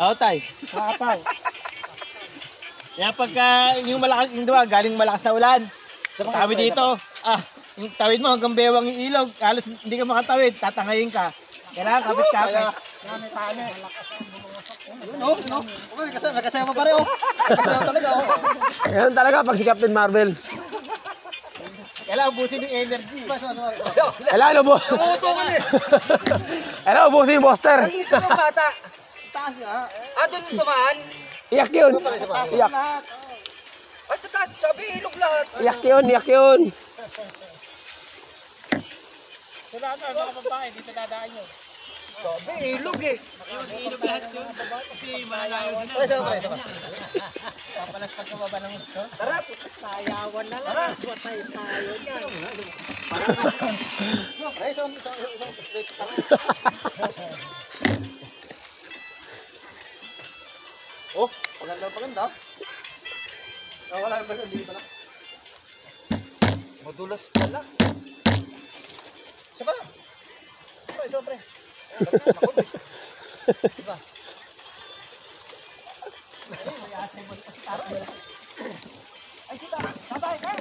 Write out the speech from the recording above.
Oo, tay. Nakapaw. Kaya pagka yung malakas, yung diba, galing malakas na ulan, tawid dito, yung tawid mo hanggang bewang yung ilog, halos hindi ka makatawid, tatangayin ka. Kailangan kapit-kapit. May tali. No, no. Okay, kasama pa rin, oh. Kasama talaga, oh. Ganun talaga pag si Captain Marvel. Kailangan ubusin yung energy. Kailangan ubusin. Tumutungan eh. Kailangan ubusin yung poster. Dito yung bata. Taas nga. Doon tumaan. Iyak yun. Iyak. Sa taas, sabi ilog lahat. Iyak yun, iyak yun. So lahat mga babae, dito dadaan yun. Sabi ilog eh. Ilog lahat yun. Kasi malalayo din Pre, sama, pre, sama. Papalas pag kababa ng gusto. Tara. Sayawan na lang. Patay tayo niyan. Pre, sama. Oh, paganda. Wala na ba sa dito pala? Madulas pala. Isa pa. Pre, sama, pre. Diba? Ay, sita. Tatay, ka.